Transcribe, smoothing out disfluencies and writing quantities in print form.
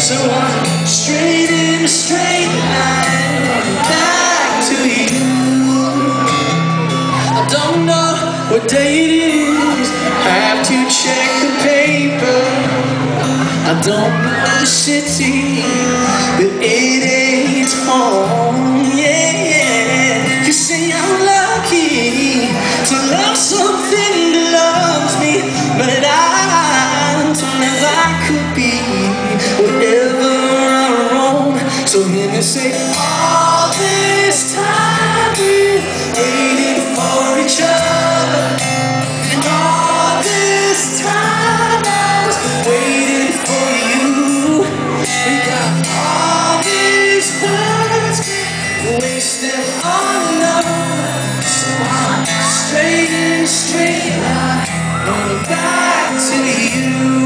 So I'm straight in a straight line back to you. I don't know what day it is, have to check the paper. I don't know the city, but it ain't home, yeah. You say I'm lucky to love something that loves me, but I don't know I could be whatever I roam. So hear me say, all this time we waited for each other, and all this time I was waiting for you. We got all these words wasted on love. So I'm straight in a straight line, running back to you.